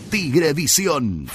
Tigrevisión.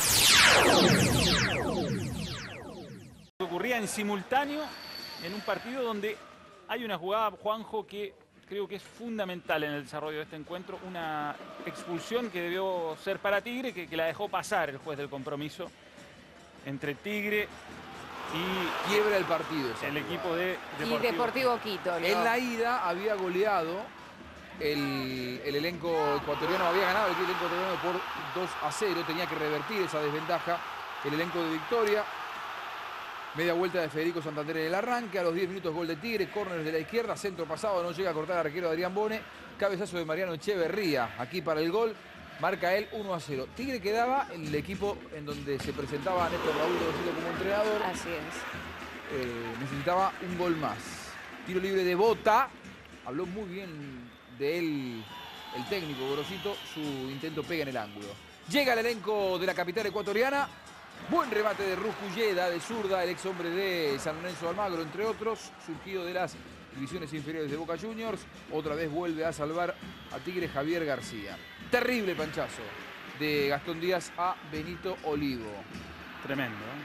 Ocurría en simultáneo en un partido donde hay una jugada, Juanjo, que creo que es fundamental en el desarrollo de este encuentro. Una expulsión que debió ser para Tigre, que la dejó pasar el juez del compromiso entre Tigre y quiebra el partido. El equipo de Deportivo Quito. En la ida había goleado el elenco ecuatoriano, había ganado el elenco ecuatoriano por 2-0. Tenía que revertir esa desventaja el elenco de Victoria. Media vuelta de Federico Santander en el arranque. A los 10 minutos gol de Tigre. Córner de la izquierda. Centro pasado. No llega a cortar al arquero Adrián Bone. Cabezazo de Mariano Echeverría. Aquí para el gol. Marca él 1-0. Tigre quedaba en el equipo en donde se presentaba Néstor Raúl Gorosito como entrenador. Así es. Necesitaba un gol más. Tiro libre de Bota. Habló muy bien de él el técnico Gorosito. Su intento pega en el ángulo. Llega el elenco de la capital ecuatoriana. Buen remate de Rusculleda, de zurda, el ex hombre de San Lorenzo de Almagro, entre otros, surgido de las divisiones inferiores de Boca Juniors. Otra vez vuelve a salvar a Tigre Javier García. Terrible panchazo de Gastón Díaz a Benito Olivo. Tremendo, ¿eh?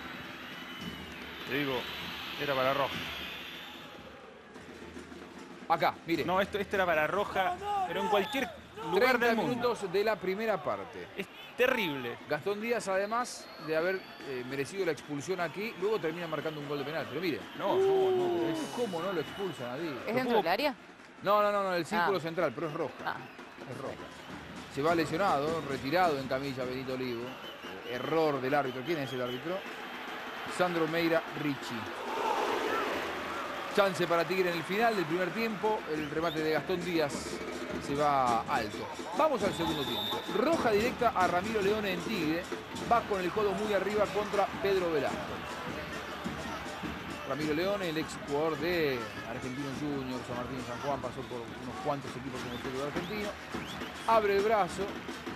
Te digo, era para Roja. Acá, mire. No, esto era para Roja, pero en cualquier lugar 30 del mundo. minutos de la primera parte. Es terrible. Gastón Díaz, además de haber merecido la expulsión aquí, luego termina marcando un gol de penal. Pero mire. No, ¿Cómo no lo expulsan a Díaz? ¿Es dentro del área? No, el círculo central, pero es roja. Es roja. Se va lesionado, retirado en camilla Benito Olivo. Error del árbitro. ¿Quién es el árbitro? Sandro Meira Ricci. Chance para Tigre en el final del primer tiempo. El remate de Gastón Díaz se va alto. Vamos al segundo tiempo. Roja directa a Ramiro Leone en Tigre. Va con el codo muy arriba contra Pedro Velasco. Ramiro Leone, el ex jugador de Argentino Juniors, San Martín y San Juan, pasó por unos cuantos equipos como fútbol argentino. Abre el brazo.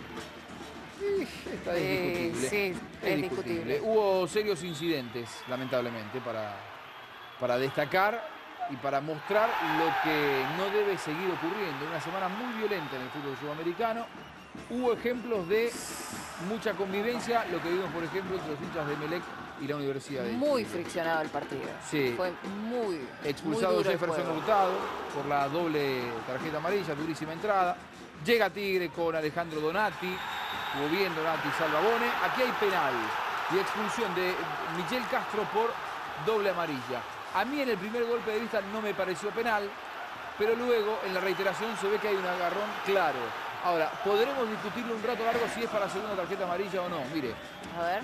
Esta es discutible. Sí, es discutible. Hubo serios incidentes, lamentablemente, para destacar y para mostrar lo que no debe seguir ocurriendo. Una semana muy violenta en el fútbol sudamericano. Hubo ejemplos de mucha convivencia, lo que vimos, por ejemplo, entre los hinchas de Emelec y la Universidad de Muy Chile. friccionado el partido. Sí. Fue muy expulsado muy duro Jefferson Hurtado por la doble tarjeta amarilla, durísima entrada. Llega Tigre con Alejandro Donati. Jugó bien Donati, salva Bone. Aquí hay penal y expulsión de Michel Castro por doble amarilla. A mí en el primer golpe de vista no me pareció penal, pero luego en la reiteración se ve que hay un agarrón claro. Ahora, podremos discutirlo un rato largo si es para segunda tarjeta amarilla o no. Mire. A ver.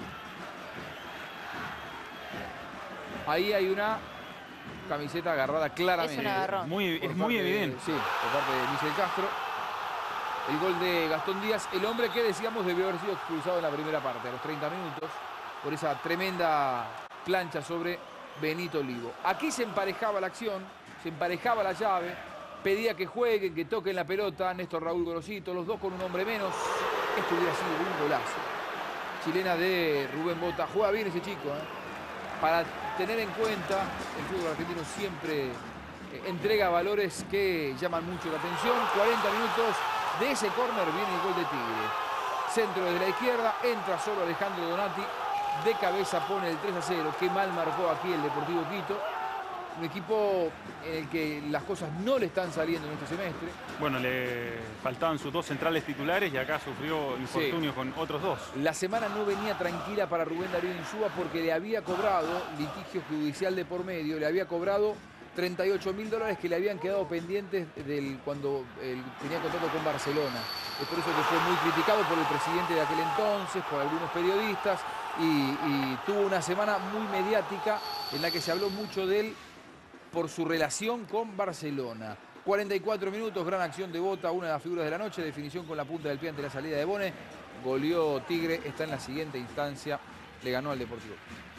Ahí hay una camiseta agarrada claramente. Es un agarrón. Es muy evidente. Sí, por parte de Michel Castro. El gol de Gastón Díaz, el hombre que decíamos debió haber sido expulsado en la primera parte, a los 30 minutos, por esa tremenda plancha sobre Benito Olivo. Aquí se emparejaba la acción, se emparejaba la llave, pedía que jueguen, que toquen la pelota, Néstor Raúl Gorosito, los dos con un hombre menos. Esto hubiera sido un golazo. Chilena de Rubén Bota, juega bien ese chico, Para tener en cuenta, el fútbol argentino siempre entrega valores que llaman mucho la atención. 40 minutos de ese córner viene el gol de Tigre. Centro desde la izquierda, entra solo Alejandro Donati. De cabeza pone el 3-0. Qué mal marcó aquí el Deportivo Quito. Un equipo en el que las cosas no le están saliendo en este semestre. Bueno, le faltaban sus dos centrales titulares y acá sufrió infortunio con otros dos. La semana no venía tranquila para Rubén Darío Insúa porque le había cobrado litigio judicial de por medio, le había cobrado $38.000 que le habían quedado pendientes cuando tenía contrato con Barcelona. Es por eso que fue muy criticado por el presidente de aquel entonces, por algunos periodistas, y tuvo una semana muy mediática en la que se habló mucho de él por su relación con Barcelona. 44 minutos, gran acción de Bota, una de las figuras de la noche, definición con la punta del pie ante la salida de Bone. Goleó Tigre, está en la siguiente instancia, le ganó al Deportivo.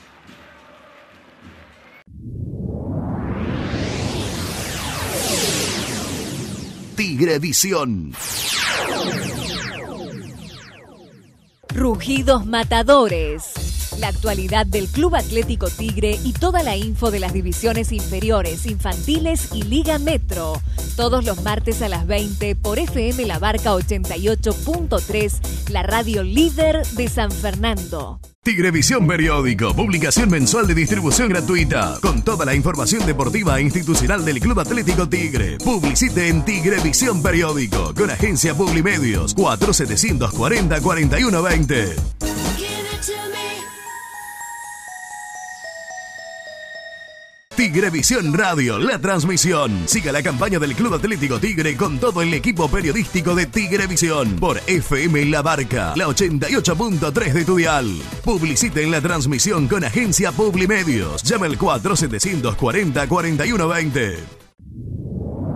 Tigrevisión. Rugidos Matadores. La actualidad del Club Atlético Tigre y toda la info de las divisiones inferiores, infantiles y Liga Metro. Todos los martes a las 20 por FM La Barca 88.3, la radio líder de San Fernando. Tigrevisión Periódico, publicación mensual de distribución gratuita, con toda la información deportiva e institucional del Club Atlético Tigre. Publicite en Tigrevisión Periódico, con agencia Publimedios, 4740-4120. Tigrevisión Radio, la transmisión. Siga la campaña del Club Atlético Tigre con todo el equipo periodístico de Tigrevisión por FM La Barca, la 88.3 de tu dial. Publicite en la transmisión con agencia Publimedios. Llama al 4740-4120.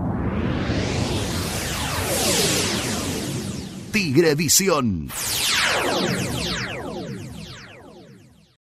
Tigrevisión.